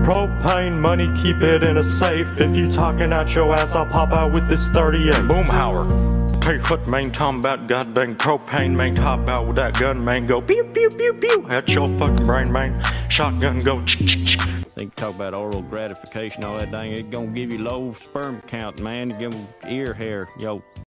Propane money, keep it in a safe. If you talking out your ass, I'll pop out with this 38. Boomhauer. Hey, what man talking about goddamn propane, man? Hop out with that gun, man. Go pew pew pew pew at your fucking brain, man. Shotgun go They talk about oral gratification, all that dang. It's gonna give you low sperm count, man. You give them ear hair, yo.